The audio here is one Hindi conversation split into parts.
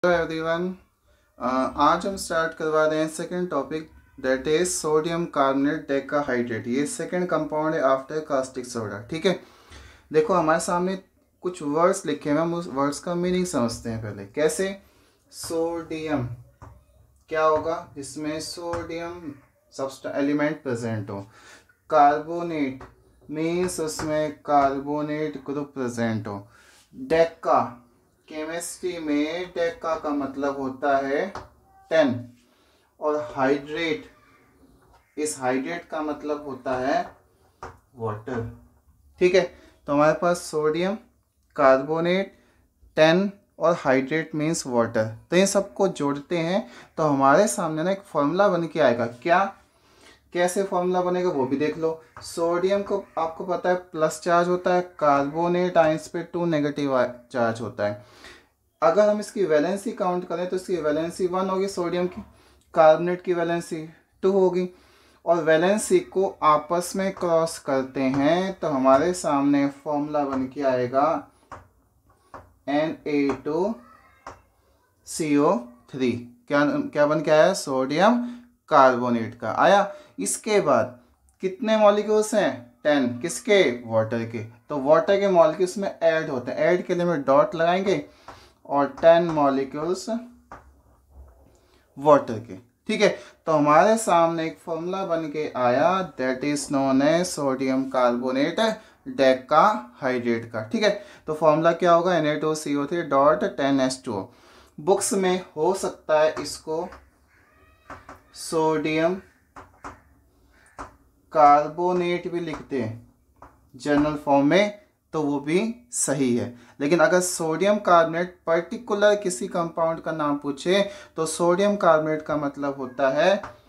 Hello everyone. आज हम स्टार्ट करवा रहे हैं second topic, that is sodium carbonate decahydrate. ये सेकंड कंपाउंड है आफ्टर कास्टिक सोडा। ठीक है, देखो हमारे सामने कुछ वर्ड्स लिखे हैं, हम उस वर्ड्स का मीनिंग समझते हैं पहले। कैसे? सोडियम क्या होगा जिसमें सोडियम एलिमेंट प्रेजेंट हो। कार्बोनेट मीन्स उसमें कार्बोनेट ग्रुप प्रेजेंट हो। डेका, केमिस्ट्री में डेका का मतलब होता है 10। और हाइड्रेट, इस हाइड्रेट का मतलब होता है वाटर। ठीक है, तो हमारे पास सोडियम, कार्बोनेट, 10 और हाइड्रेट मीन्स वाटर। तो इन सबको जोड़ते हैं तो हमारे सामने ना एक फॉर्मूला बन के आएगा। क्या, कैसे फॉर्मूला बनेगा वो भी देख लो। सोडियम को आपको पता है प्लस चार्ज होता है, कार्बोनेट आयंस पे 2 नेगेटिव चार्ज होता है। अगर हम इसकी वैलेंसी काउंट करें तो इसकी वैलेंसी 1 होगी सोडियम की, कार्बोनेट की वैलेंसी 2 होगी। और वैलेंसी को आपस में क्रॉस करते हैं तो हमारे सामने फॉर्मूला बन के आएगा Na2CO3। क्या क्या बन के आया? सोडियम कार्बोनेट का आया। इसके बाद कितने मॉलिक्यूल्स हैं? 10। किसके? वाटर के। तो वाटर के मॉलिक्यूल्स में ऐड होते हैं, ऐड के लिए हम डॉट लगाएंगे और 10 मॉलिक्यूल्स वाटर के। ठीक है, तो हमारे सामने एक फॉर्मूला बन के आया, that is known as sodium carbonate decahydrate का। ठीक है, तो फॉर्मूला क्या होगा? Na2CO3.10H2O। बुक्स में हो सकता है इसको सोडियम कार्बोनेट भी लिखते हैं जनरल फॉर्म में, तो वो भी सही है। लेकिन अगर सोडियम कार्बोनेट पर्टिकुलर किसी कंपाउंड का नाम पूछे तो सोडियम कार्बोनेट का मतलब होता है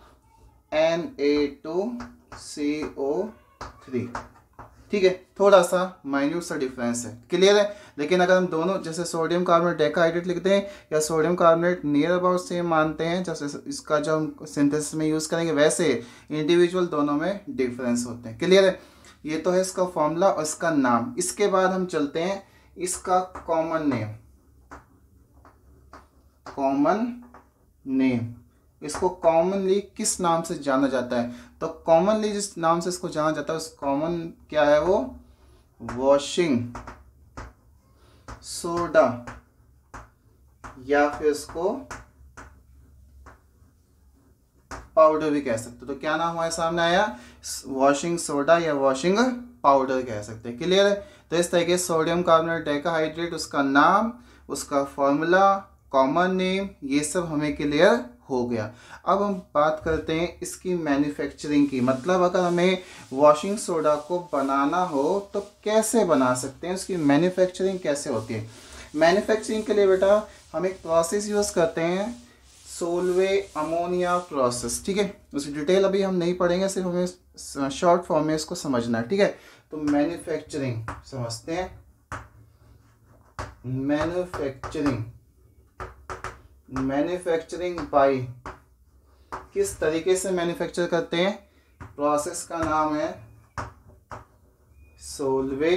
Na2CO3। ठीक है, थोड़ा सा माइन्यूट सा डिफरेंस है, क्लियर है। लेकिन अगर हम दोनों जैसे सोडियम कार्बोनेट डेकाहाइड्रेट लिखते हैं या sodium carbonate near about same मानते हैं, जैसे इसका जो हम सिंथेसिस में यूज़ करेंगे, वैसे इंडिविजुअल दोनों में डिफरेंस होते हैं। क्लियर है, ये तो है इसका फॉर्मूला और इसका नाम। इसके बाद हम चलते हैं इसका कॉमन नेम। कॉमन नेम, इसको कॉमनली किस नाम से जाना जाता है? तो कॉमनली जिस नाम से इसको जाना जाता है उस कॉमन क्या है वो? वॉशिंग सोडा, या फिर इसको पाउडर भी कह सकते हो। तो क्या नाम हमारे सामने आया? वॉशिंग सोडा या वॉशिंग पाउडर कह सकते हैं। क्लियर है, तो इस तरीके सोडियम कार्बोनेट डेकाहाइड्रेट, उसका नाम, उसका फॉर्मूला, कॉमन नेम, ये सब हमें क्लियर हो गया। अब हम बात करते हैं इसकी मैन्युफैक्चरिंग की। मतलब अगर हमें वॉशिंग सोडा को बनाना हो तो कैसे बना सकते हैं, उसकी मैन्युफैक्चरिंग कैसे होती है। मैन्युफैक्चरिंग के लिए बेटा हम एक प्रोसेस यूज़ करते हैं, सोलवे अमोनिया प्रोसेस। ठीक है, उसकी डिटेल अभी हम नहीं पढ़ेंगे, सिर्फ हमें शॉर्ट फॉर्म में इसको समझना है। ठीक है, तो मैन्युफैक्चरिंग समझते हैं। मैन्युफैक्चरिंग बाय, किस तरीके से मैन्युफैक्चर करते हैं? प्रोसेस का नाम है सोलवे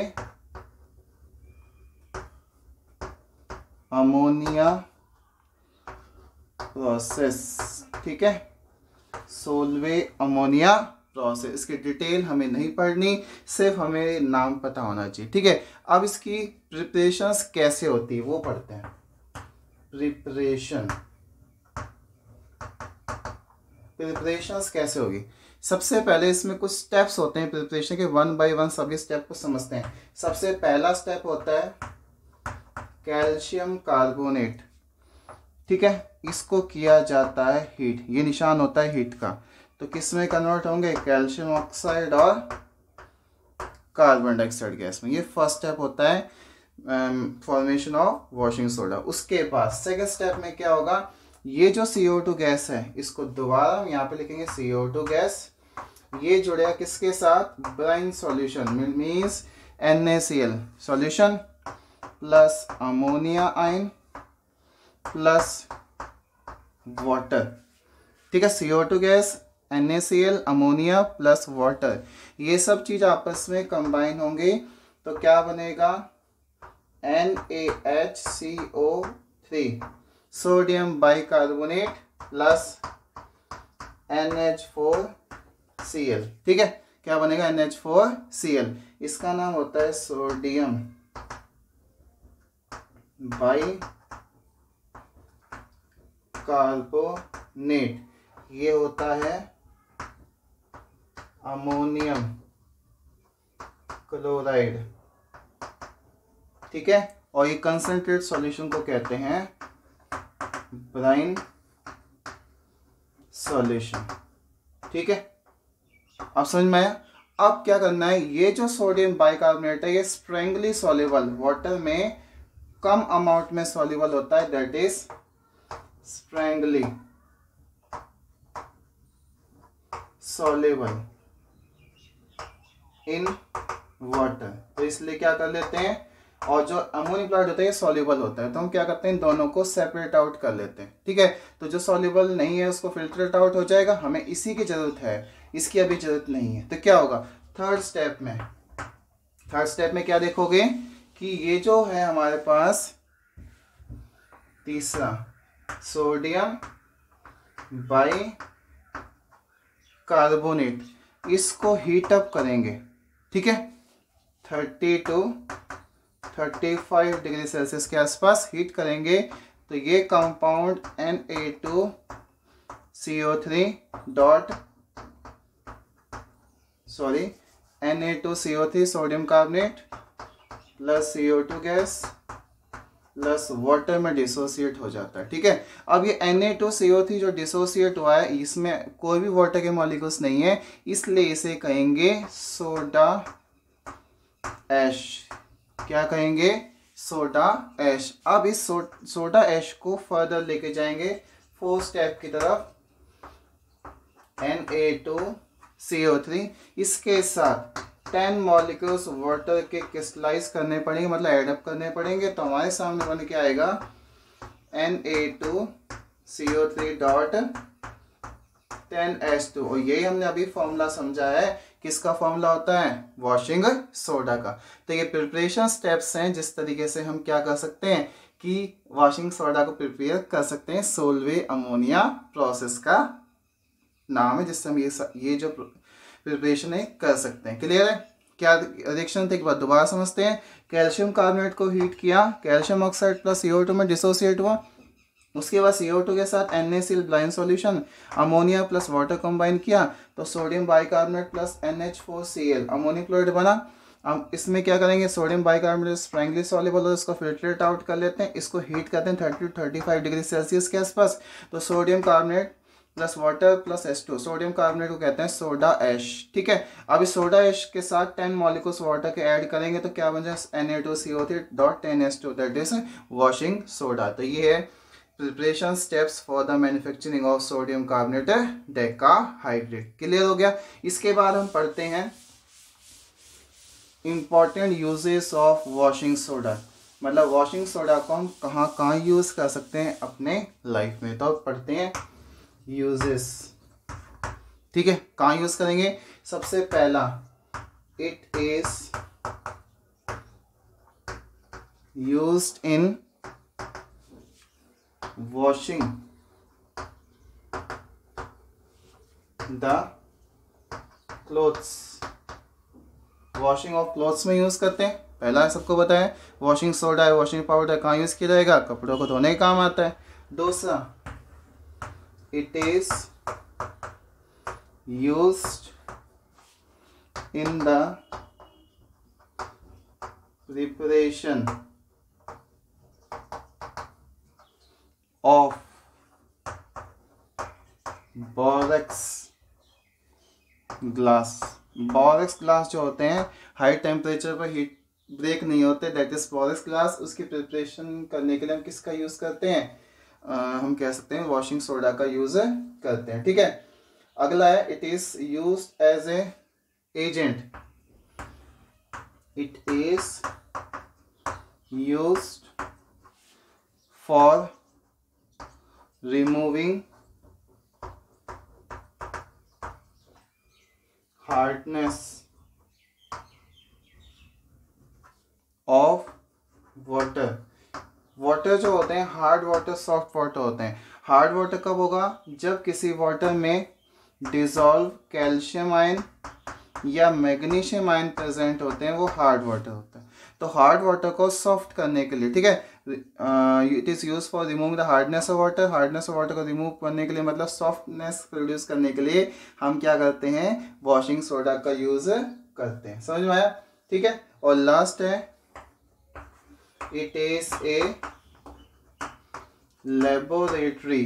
अमोनिया प्रोसेस। ठीक है, सोलवे अमोनिया प्रोसेस, इसकी डिटेल हमें नहीं पढ़नी, सिर्फ हमें नाम पता होना चाहिए। ठीक है, अब इसकी प्रिपरेशंस कैसे होती है वो पढ़ते हैं। प्रिपरेशंस कैसे होगी? सबसे पहले इसमें कुछ स्टेप्स होते हैं प्रिपरेशन के, 1 बाय 1 सभी स्टेप को समझते हैं। सबसे पहला स्टेप होता है कैल्शियम कार्बोनेट। ठीक है, इसको किया जाता है हीट, ये निशान होता है हीट का। तो किस में कन्वर्ट होंगे? कैल्शियम ऑक्साइड और कार्बन डाइऑक्साइड गैस में। ये फर्स्ट स्टेप होता है फॉर्मेशन ऑफ वॉशिंग सोडा। उसके बाद सेकेंड स्टेप में क्या होगा? ये जो CO2 गैस है इसको दोबारा हम यहाँ पे लिखेंगे CO2 गैस। ये जुड़ेगा किसके साथ? Brine solution means NaCl solution plus ammonia ion plus water. ठीक है, CO2 gas, NaCl, ammonia plus water, ये सब चीज आपस में कंबाइन होंगे तो क्या बनेगा? NaHCO3 sodium bicarbonate plus NH4Cl। ठीक है, क्या बनेगा? NH4Cl। इसका नाम होता है सोडियम बाइकार्बोनेट। ये होता है अमोनियम क्लोराइड। ठीक है, और ये कंसंट्रेट सॉल्यूशन को कहते हैं ब्राइन सॉल्यूशन। ठीक है, अब समझ में आया? अब क्या करना है, ये जो सोडियम बाइकार्बोनेट है ये स्ट्रेंगली सॉल्युबल, वाटर में कम अमाउंट में सॉल्युबल होता है, that is strongly soluble in water. तो इसलिए क्या कर लेते हैं, और जो अमोनियम क्लोराइड होता है ये सॉल्युबल होता है, तो हम क्या करते हैं, इन दोनों को सेपरेट आउट कर लेते हैं। ठीक है, तो जो सॉल्युबल नहीं है उसको फिल्टरेट आउट हो जाएगा, हमें इसी की जरूरत है, इसकी अभी जरूरत नहीं है। तो क्या होगा थर्ड स्टेप में क्या देखोगे कि ये जो है हमारे पास तीसरा सोडियम बाइकार्बोनेट, इसको हीट अप करेंगे। ठीक है, 30 to 35 डिग्री सेल्सियस के आसपास हीट करेंगे, तो ये compound Na2CO3 sodium carbonate plus CO2 gas plus water में डिसोसिएट हो जाता है। ठीक है, अब ये Na2CO3 जो डिसोसिएट हुआ है इसमें कोई भी वाटर के मॉलिक्यूल्स नहीं है, इसलिए इसे कहेंगे सोडा ऐश। क्या कहेंगे? Soda ash. अब इस सोडा ऐश को फर्दर लेके जाएंगे 4 स्टेप की तरफ, Na2CO3, इसके साथ 10 मॉलिक्यूल्स वाटर के क्रिस्टलाइज करने पड़ेंगे, मतलब एडअप करने पड़ेंगे, तो हमारे सामने बन के आएगा Na2CO3.10H2। और यही हमने अभी फॉर्मूला समझा है, किसका फॉर्मूला होता है? वॉशिंग सोडा का। तो ये प्रिपरेशन स्टेप्स हैं जिस तरीके से हम क्या कर सकते हैं कि वॉशिंग सोडा को प्रिपेयर कर सकते हैं। सोलवे अमोनिया प्रोसेस का नाम है जिससे हम ये जो प्रिपरेशन है कर सकते हैं। क्लियर है? क्या रिएक्शन थे एक बार दोबारा समझते हैं। कैल्शियम कार्बोनेट को हीट किया, कैल्शियम ऑक्साइड प्लस CO2 में डिसोसिएट हुआ, उसके बाद CO2 के साथ NaCl brine solution, ammonia plus water combine किया, तो sodium bicarbonate plus NH4Cl ammonium chloride बना। अब इसमें क्या करेंगे, सोडियम बाइकार्बोनेट स्ट्रेंगली सॉल्युबल है, इसको फिल्ट्रेट आउट कर लेते हैं, इसको हीट करते हैं 30 to 35 डिग्री सेल्सियस के आसपास, तो sodium carbonate plus water plus H2, sodium carbonate को कहते हैं सोडा ऐश। ठीक है, अब इस सोडा ऐश के साथ 10 मॉलिक्यूल्स वाटर के ऐड करेंगे तो क्या बन जाए? Na2CO3.10H2, that is washing soda. तो ये है preparation steps for the manufacturing of sodium carbonate decahydrate. Clear हो गया? इसके बाद हम पढ़ते हैं important uses of washing soda, मतलब वॉशिंग सोडा को हम कहाँ कहाँ यूज कर सकते हैं अपने लाइफ में। तो पढ़ते हैं यूजेस। ठीक है, कहाँ यूज करेंगे? सबसे पहला, it is used in washing the clothes. Washing of clothes में यूज करते हैं। पहला सबको बताया, वॉशिंग सोडा है, वॉशिंग पाउडर कहाँ यूज किया जाएगा? कपड़ों को धोने का काम आता है। दूसरा, it is used in the preparation of borax glass. Borax glass जो होते हैं हाई टेम्परेचर पर हीट ब्रेक नहीं होते, दैट इज बोरेक्स ग्लास। उसकी प्रिपरेशन करने के लिए हम किसका यूज करते हैं? हम कह सकते हैं वॉशिंग सोडा का यूज करते हैं। ठीक है, अगला है, it is used as a agent. It is used for removing hardness of water. Water जो होते हैं हार्ड वाटर, सॉफ्ट वाटर होते हैं। हार्ड वाटर कब होगा? जब किसी वाटर में डिजॉल्व कैल्शियम आयन या मैग्नीशियम आयन प्रेजेंट होते हैं, वो हार्ड वाटर होता है। तो हार्ड वाटर को सॉफ्ट करने के लिए, ठीक है, it is use for remove the hardness of water. Hardness of water को रिमूव करने के लिए, मतलब सॉफ्टनेस प्रोड्यूस करने के लिए हम क्या करते हैं? वॉशिंग सोडा का यूज करते हैं। समझ में आया? ठीक है। और लास्ट है, it is a laboratory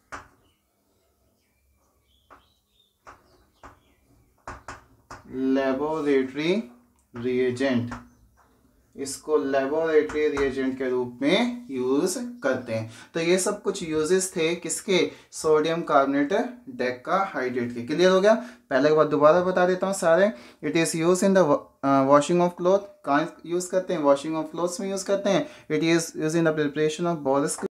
reagent. इसको लेबोरेटरी रिएजेंट के रूप में यूज करते हैं। तो ये सब कुछ यूजेस थे किसके? सोडियम कार्बोनेट डेकाहाइड्रेट के। क्लियर हो गया? पहले के बाद दोबारा बता देता हूँ सारे। It is use in the washing of cloth. कहाँ यूज करते हैं? वॉशिंग ऑफ क्लॉथ्स में यूज करते हैं। It is use in the preparation of balls